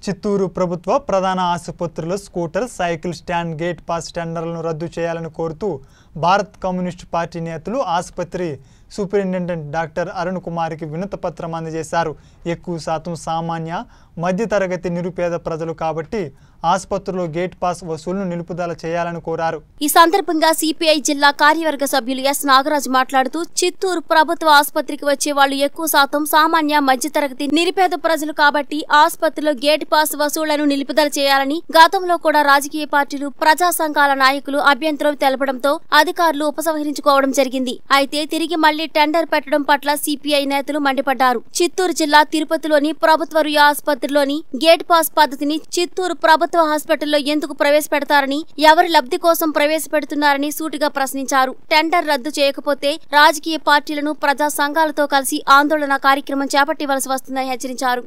చిత్తూరు ప్రభుత్వ ప్రధాన ఆసుపత్రుల scooter cycle stand gate pass టెండర్లను రద్దు చేయాలని కోరుతూ భారత్ కమ్యూనిస్ట్ పార్టీ నేతలు ఆసుపత్రి సూపరింటెండెంట్ డాక్టర్ అరుణ్ కుమార్కి వినతిపత్రం అందజేశారు. ఎక్కువ శాతం సామాన్య మధ్యతరగతి నిరుపేద ప్రజలు కాబట్టి ఆసుపత్రిలో గేట్ పాస్ వసూలును నిలుపుదల చేయాలని కోరారు. ఈ సందర్భంగా సిపిఐ జిల్లా కార్యవర్గ సభ్యులు ఎస్ నాగరాజు మాట్లాడుతూ చిత్తూరు ప్రభుత్వ ఆసుపత్రికి వచ్చే వాళ్ళు ఎక్కువ శాతం సామాన్య మధ్యతరగతి నిరుపేద ప్రజలు కాబట్టి ఆసుపత్రిలో గేట్ పాస్ వసూళ్లను నిలుపుదల చేయాలని గతంలో కూడా రాజకీయ పార్టీలు ప్రజా సంఘాల నాయకులు అభ్యంతరం తెలపడంతో అధికారులు ఉపసంహరించుకోవడం జరిగింది. అయితే తిరిగి మళ్లీ టెండర్ పెట్టడం పట్ల సిపిఐ నేతలు మండిపడ్డారు. చిత్తూరు జిల్లా తిరుపతిలోని ప్రభుత్వ రుయా ఆసుపత్రిలోని గేట్ పాస్ పద్ధతిని చిత్తూరు ప్రభుత్వ హాస్పిటల్లో ఎందుకు ప్రవేశపెడతారని, ఎవరి లబ్ధి కోసం ప్రవేశపెడుతున్నారని సూటిగా ప్రశ్నించారు. టెండర్ రద్దు చేయకపోతే రాజకీయ పార్టీలను ప్రజా సంఘాలతో కలిసి ఆందోళన కార్యక్రమం చేపట్టవలసి వస్తుందని హెచ్చరించారు.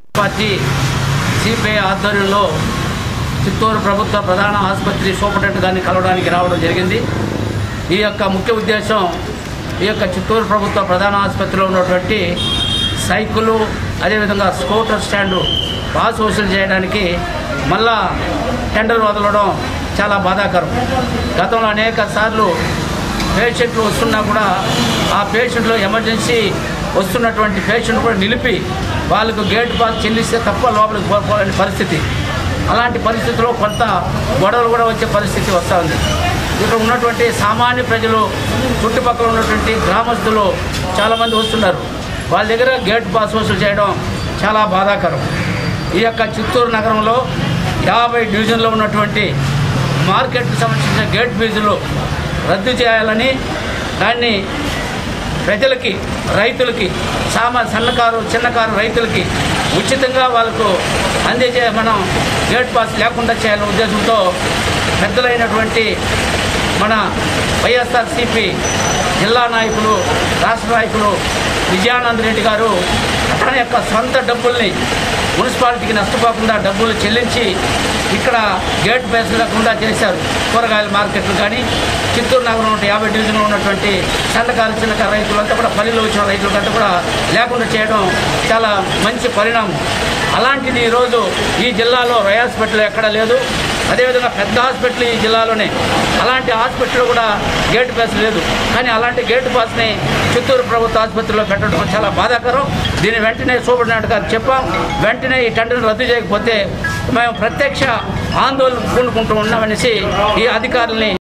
సిపిఐ ఆధ్వర్యంలో చిత్తూరు ప్రభుత్వ ప్రధాన ఆసుపత్రి సూపరింటెండెంట్ గారిని కలవడానికి రావడం జరిగింది. ఈ యొక్క ముఖ్య ఉద్దేశం ఈ యొక్క చిత్తూరు ప్రభుత్వ ప్రధాన ఆసుపత్రిలో ఉన్నటువంటి సైకిలు అదేవిధంగా స్కూటర్ స్టాండు పాస్ వసూలు చేయడానికి మళ్ళా టెండర్ వదలడం చాలా బాధాకరం. గతంలో అనేక సార్లు పేషెంట్లు వస్తున్నా కూడా ఆ పేషెంట్లు ఎమర్జెన్సీ వస్తున్నటువంటి పేషెంట్ కూడా నిలిపి వాళ్ళకు గేట్ పాస్ చెల్లిస్తే తప్ప లోపలికి పోవాలని పరిస్థితి. అలాంటి పరిస్థితుల్లో కొంత గొడవలు కూడా వచ్చే పరిస్థితి వస్తూ ఉంది. ఇక్కడ ఉన్నటువంటి సామాన్య ప్రజలు చుట్టుపక్కల ఉన్నటువంటి గ్రామస్తులు చాలామంది వస్తున్నారు. వాళ్ళ దగ్గర గేట్ పాస్ వసూలు చేయడం చాలా బాధాకరం. ఈ యొక్క చిత్తూరు నగరంలో 50 డివిజన్లో ఉన్నటువంటి మార్కెట్కి సంబంధించిన గేట్ ఫీజులు రద్దు చేయాలని, దాన్ని ప్రజలకి రైతులకి చిన్నకారు రైతులకి ఉచితంగా వాళ్ళకు మనం గేట్ పాస్ లేకుండా చేయాలనే ఉద్దేశంతో పెద్దలైనటువంటి మన వైఎస్ఆర్సీపీ జిల్లా నాయకులు రాష్ట్ర నాయకులు విజయానంద రెడ్డి గారు తన యొక్క సొంత డబ్బుల్ని మున్సిపాలిటీకి నష్టపోకుండా డబ్బులు చెల్లించి ఇక్కడ గేట్ పాస్ లేకుండా చేశారు. కూరగాయల మార్కెట్లు కానీ చిత్తూరు నగరంలో 50 డివిజన్లో ఉన్నటువంటి చిన్నకారు రైతులంతా కూడా పల్లెలో వచ్చిన రైతులకంతా కూడా లేకుండా చేయడం చాలా మంచి పరిణామం. అలాంటిది ఈరోజు ఈ జిల్లాలో రై హాస్పిటల్ ఎక్కడా లేదు. అదేవిధంగా పెద్ద హాస్పిటల్ ఈ జిల్లాలోనే, అలాంటి హాస్పిటల్ కూడా గేట్ పాస్ లేదు. కానీ అలాంటి గేట్ పాస్ని చిత్తూరు ప్రభుత్వ ఆసుపత్రిలో పెట్టడం చాలా బాధాకరం. దీన్ని వెంటనే సూపరింటెండెంట్ గారు చెప్పాం. వెంటనే ఈ టెండర్ రద్దు చేయకపోతే మేము ప్రత్యక్ష ఆందోళన పూనుకుంటూ ఉన్నామనేసి ఈ అధికారుల్ని